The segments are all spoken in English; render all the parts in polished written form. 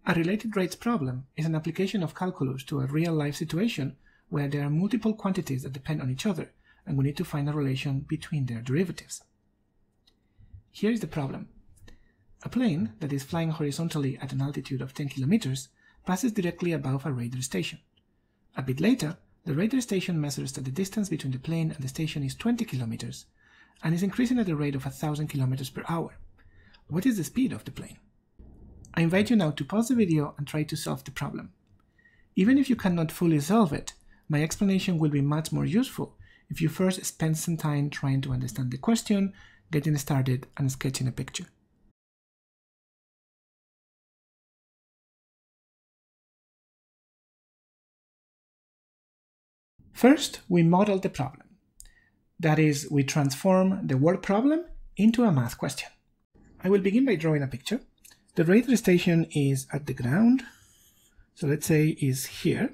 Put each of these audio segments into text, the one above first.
A related rates problem is an application of calculus to a real-life situation where there are multiple quantities that depend on each other, and we need to find a relation between their derivatives. Here is the problem. A plane that is flying horizontally at an altitude of 10 kilometers passes directly above a radar station. A bit later, the radar station measures that the distance between the plane and the station is 20 kilometers and is increasing at the rate of 1,000 kilometers per hour. What is the speed of the plane? I invite you now to pause the video and try to solve the problem. Even if you cannot fully solve it, my explanation will be much more useful if you first spend some time trying to understand the question, getting started, and sketching a picture. First, we model the problem. That is, we transform the word problem into a math question. I will begin by drawing a picture. The radar station is at the ground, so let's say is here.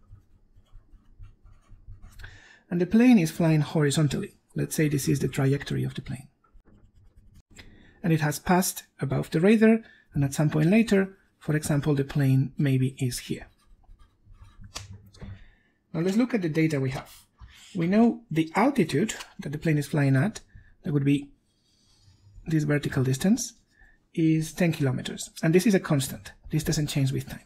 And the plane is flying horizontally. Let's say this is the trajectory of the plane. And it has passed above the radar, and at some point later, for example, the plane maybe is here. Now let's look at the data we have. We know the altitude that the plane is flying at, that would be this vertical distance, is 10 kilometers. And this is a constant. This doesn't change with time.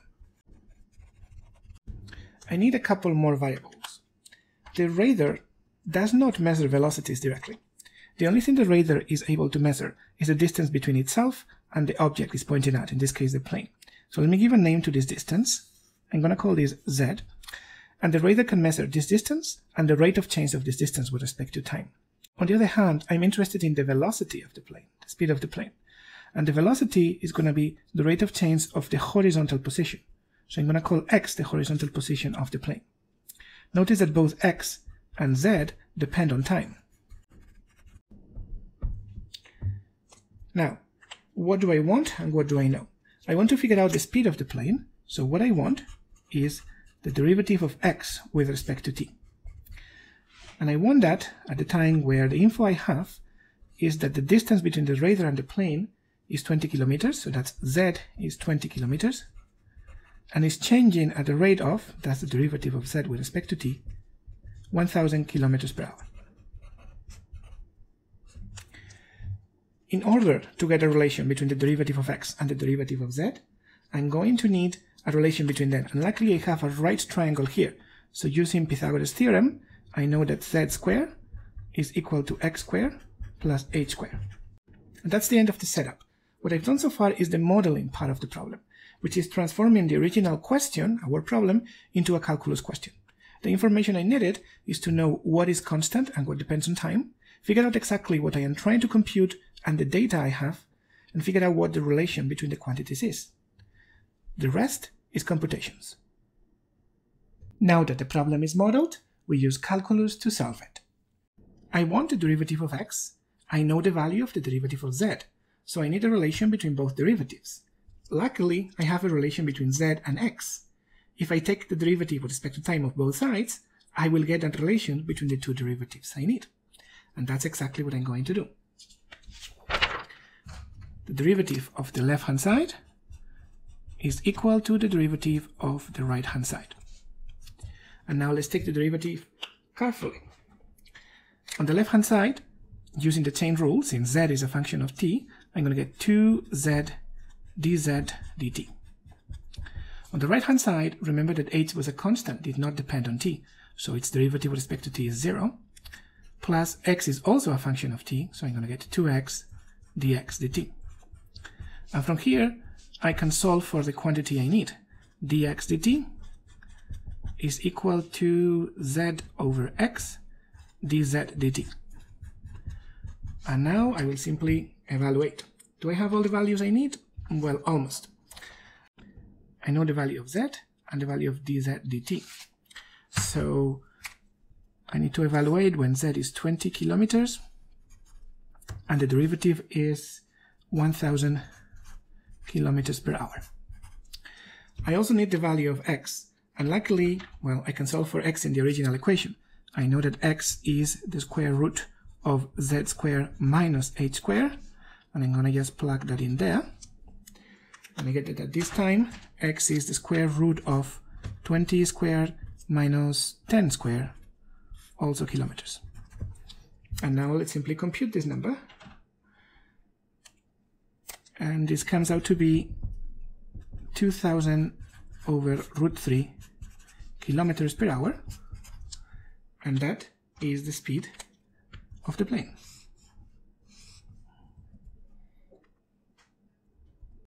I need a couple more variables. The radar does not measure velocities directly. The only thing the radar is able to measure is the distance between itself and the object it's pointing at, in this case the plane. So let me give a name to this distance. I'm going to call this Z. And the radar can measure this distance and the rate of change of this distance with respect to time. On the other hand, I'm interested in the velocity of the plane, the speed of the plane. And the velocity is going to be the rate of change of the horizontal position. So I'm going to call x the horizontal position of the plane. Notice that both x and z depend on time. Now, what do I want and what do I know? I want to figure out the speed of the plane. So what I want is the derivative of x with respect to t. And I want that at the time where the info I have is that the distance between the radar and the plane is 20 kilometers, so that's z is 20 kilometers, and is changing at the rate of, that's the derivative of z with respect to t, 1,000 kilometers per hour. In order to get a relation between the derivative of x and the derivative of z, I'm going to need a relation between them. And luckily I have a right triangle here. So using Pythagoras' theorem, I know that z squared is equal to x squared plus h squared. And that's the end of the setup. What I've done so far is the modeling part of the problem, which is transforming the original question, our problem, into a calculus question. The information I needed is to know what is constant and what depends on time, figure out exactly what I am trying to compute and the data I have, and figure out what the relation between the quantities is. The rest is computations. Now that the problem is modeled, we use calculus to solve it. I want the derivative of x. I know the value of the derivative of z, so I need a relation between both derivatives. Luckily, I have a relation between z and x. If I take the derivative with respect to time of both sides, I will get a relation between the two derivatives I need. And that's exactly what I'm going to do. The derivative of the left-hand side is equal to the derivative of the right-hand side. And now let's take the derivative carefully. On the left-hand side, using the chain rule, since z is a function of t, I'm going to get 2z dz dt. On the right-hand side, remember that h was a constant, did not depend on t, so its derivative with respect to t is 0, plus x is also a function of t, so I'm going to get 2x dx dt. And from here, I can solve for the quantity I need. dx dt is equal to z over x dz dt. And now I will simply evaluate. Do I have all the values I need? Well, almost. I know the value of z and the value of dz dt. So I need to evaluate when z is 20 kilometers and the derivative is 1,000 kilometers per hour. I also need the value of x, and luckily, well, I can solve for x in the original equation. I know that x is the square root of z squared minus h squared, and I'm going to just plug that in there. And I get that at this time, x is the square root of 20 squared minus 10 squared, also kilometers. And now let's simply compute this number. And this comes out to be 2000 over root 3 kilometers per hour. And that is the speed of the plane.